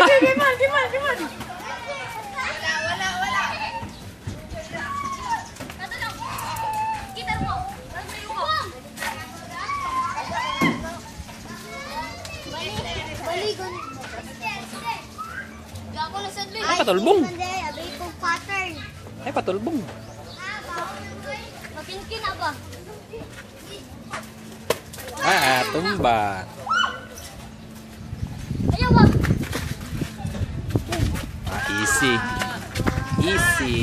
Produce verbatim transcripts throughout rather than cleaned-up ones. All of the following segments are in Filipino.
Gimana, gimana, gimana? Wala, wala, wala. Kita mo. Baligon. Ay, patulbong. Pattern. Ay, patulbong. Mapinkin na ba? Ah, tumba. Ayaw ba? Ah, easy. Easy.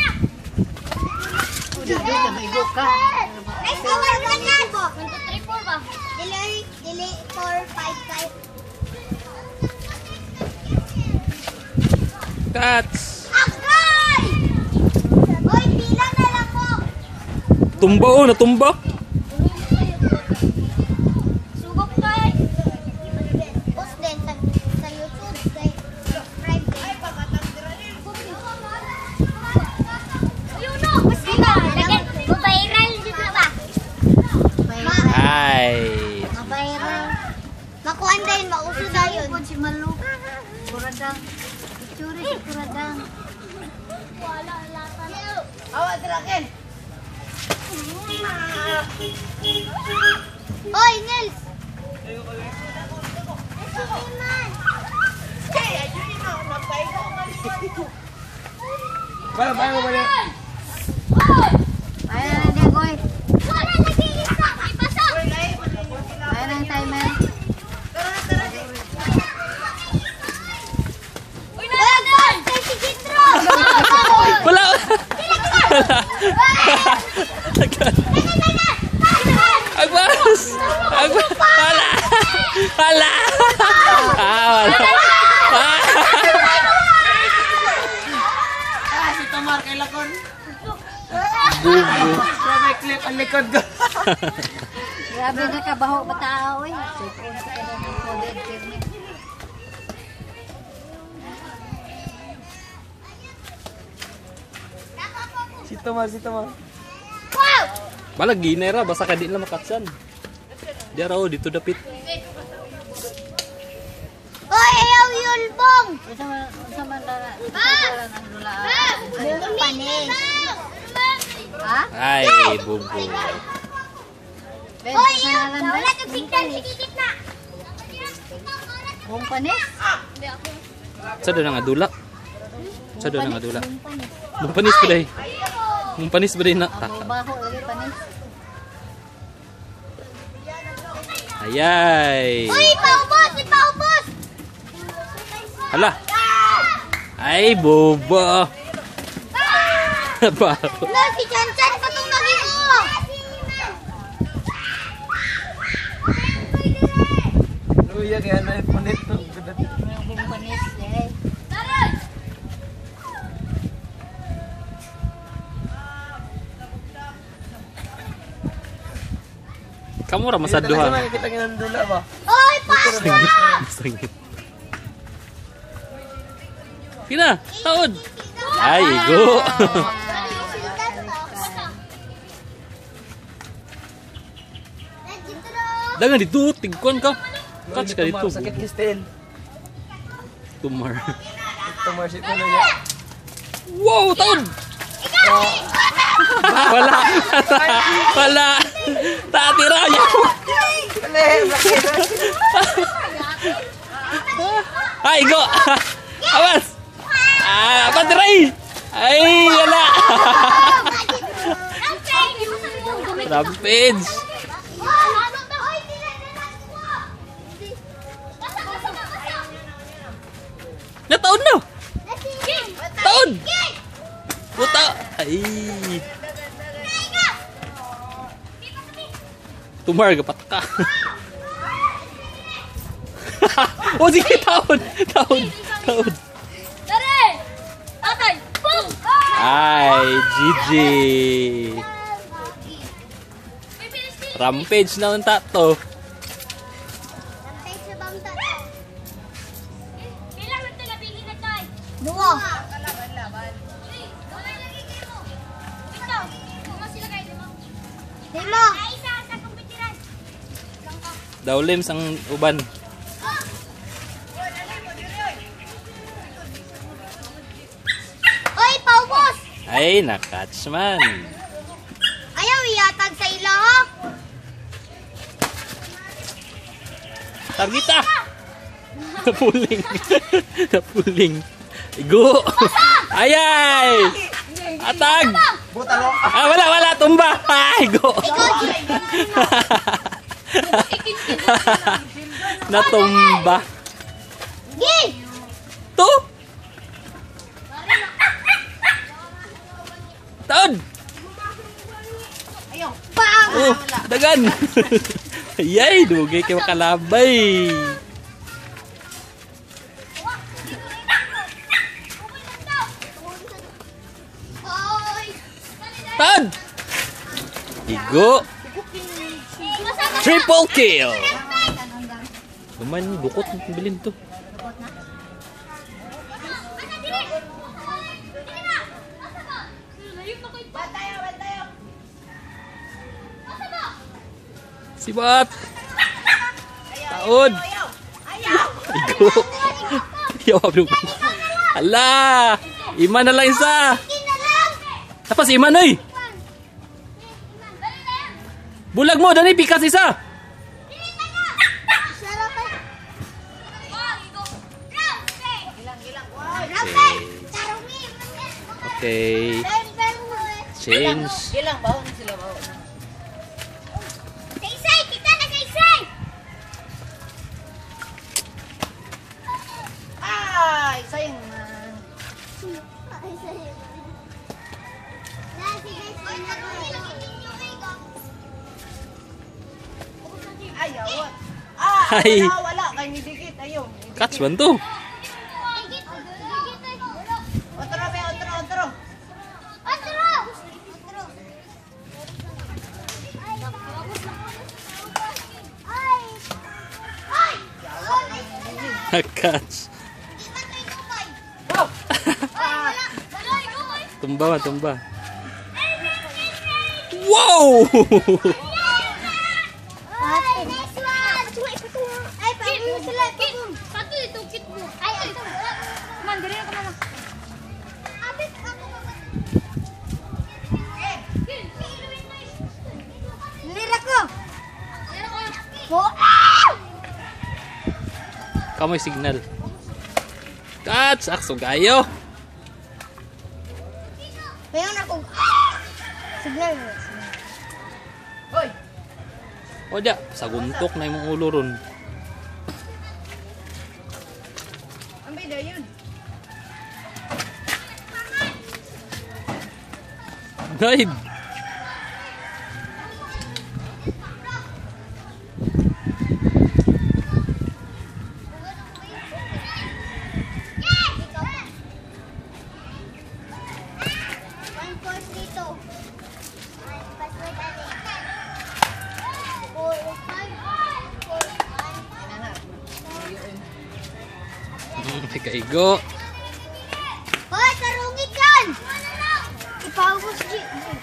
Next over ka na. one, two, three, four ba? Dili, dili, four, five, five. Cats. Akay! Hoy, pila na lang mo. Tumba oh, natumba. Sugok kay. Post din sa, sa YouTube. Kay subscribe din. Ay, pagkatandira rin. Ayun no, mas kita. Lagyan, mabiral dito na ba? Ay. Mabiral. Makuan din, mauso na yun. Si Malu. Kuradang. Itsuri si Kuradang. Wala, latan. Awa, tirakin. Hoy, Nils! Bala, bala, bala. Ayan na din, Goy. Wala, nag-iisa. Ipasa. Ayan ang timer. Uy, nalagan! Kay si Gitro! Wala. Agbaros. Agbaros. Wala. Wala. Ah, wala. Ah, si Tomar kay Lakon. Bubo. Siya may clip ang likod ko. Grabe na kabaho ba tao eh. Siyempre, sa kanang modern kirmi. Si Tomar, si Tomar. Wow! Bala ginera basta ka di na makatsan. Di raw dito dapit. Hoy, ayaw yun, Bong! Sa mandara. Ha? Yung panis. Ha? Ay, bubo. Hoy, ayaw! Wala kang signal, sikikit na! Buong panis? Sa doon nga dula. Sa doon nga dula. Bung panis pa day. Bung panis pa day na. Baho lagi panis. Ayay. Uy, paubos! Ipaubos! Hala. Ay, bobo. Baho. Wala, si Chan-Chan pa itong naging mo! Luya kaya na ipunit. Buong panis. Eh. Kamu ra masaduhan. Kita ng dula ba? Uy, pa! Sangit. Pina, taod. Ay, go. Dangan dito, tigkuan ka. Catch ka dito. Sakit ni Stel. Tumar. Tomar si Tomar. Wow, taod. Wala. Wala. Tatira niya. Ay, go. Awas. Ah, patiray. Ay, wala. Rampage. Nataon na. Taon. Puta. Ay. Tumar ka patka. Oh, sige, taon. Taon. Taon. Dari! Tatay! Boom! Ay, G G. Rampage na ang tato. Rampage na bang tato? Bilang ito nabili na tayo. Dua. Ikaw, kung sila kayo, lima. Lima. Ay, isa sa kumpitiran. Daw limbs ang uban. Ay, na-catch man. Ayaw iyatag sa ilo, ha? Target ah! Napuling. Napuling. Igo! Ayay! Atag! Butalo. Ah, wala, wala. Tumba! Ay, go! Natumba. Gi! To! Taon! Pang! Oh, dagan! Ayay, dugay kay makalabay. Taon! Igo! Triple kill! Lumayan, dukot. Bilin to. Sibat! Taon! Igo! Yaw, ablo. Ala! Iman na lang isa! Tapos iman oy! Bulag mo, dali, pikas isa! Okay. Change. Ilang baon sila baon. Kaisay! Kita na kaisay! Ay, sayang man. Ayaw. Ah, Ay. wala, wala. Kaya nidikit. Ayaw. Catch man to. Otro, be, otro, otro. Catch. Tumba man, tumba. Wow! Ay, next one! Ay, pagod mo sila. Satu itu kit mo. Ay, ito. Man, dali ako mama. Abit ako mama. Lira ko. Mo. Kamoy signal. Catch! Akso gayo. Mayon ako. Signal. Hoy. O da, saguntok na yung ulo ron. Ang bida yun. Naib! One course dito. May kaigo. Hoy, karungit yan! Ipahubos, G.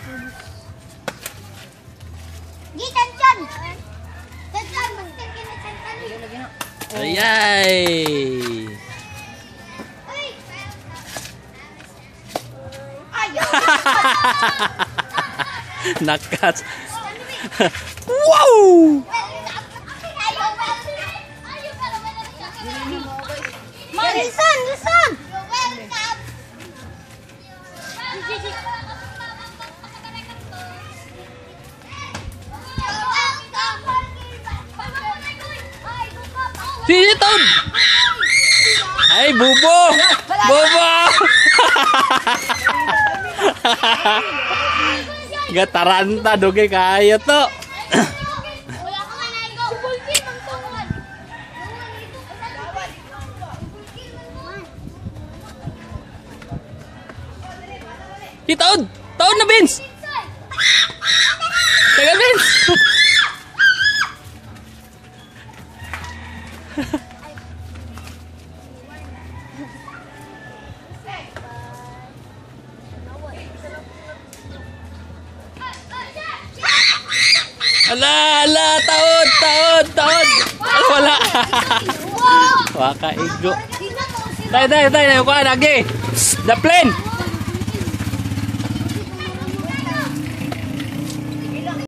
G, tanchan! Tanchan, magster ka na tanchan. Ayay! Uy! Nakat. Wow! Listen, listen! Sini Ton! Ay, bubo! Bubo! Gataranta doge kayo to. Di taon! Taon na, Vince! Taga, Vince! Ala, ala, taon, taon, taon! Ala, wala! Waka, igo. Tayo, tayo, tayo, tayo, kuha, lagi! The plane!